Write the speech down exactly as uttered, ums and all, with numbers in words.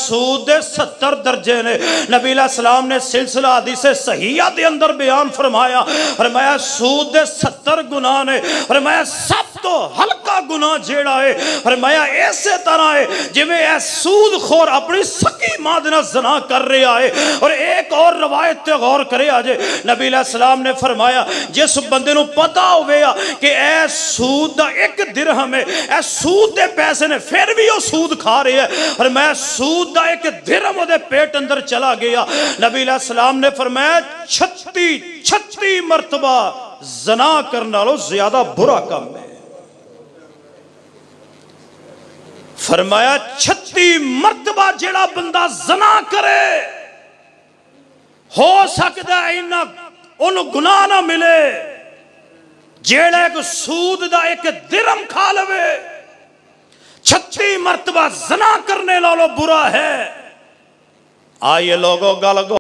सूद दे सत्तर दर्जे ने। नबी सलाम ने सिलसिला हदीस सहीहा दे अंदर बयान फरमाया, फरमाया सूद दे सत्तर गुनाह ने। फरमाया सब तो हल्का गुनाह जेड़ा है, फरमाया ऐसे तरह है जिवें ऐ सूद खोर अपनी सकी मां दे नाल ज़ना कर रहा है। और एक और रवायत ते गौर करे अजे, नबी सलाम ने फरमाया जिस बंदे नूं पता होवे कि ऐ सूद दा एक दिरहम है, ऐ सूद दे पैसे ने, फिर भी वो सूद खा रहे हैं, और मैं सूद दा एक दिरहम ओदे पेट अंदर चला गया। नबी सलाम ने फरमाया छत्ती छत्ती मरतबा ज़ना करने नालों ज्यादा बुरा काम है। फरमाया छत्ती मरतबा जेड़ा बंदा ज़ना करे, हो सकता है इन्ना उन गुनाह ना मिले जेड़ा एक सूद दा एक दिरहम खा लवे। छत्ती मरतबा ज़ना करने नालों बुरा है। आइए लोगों गल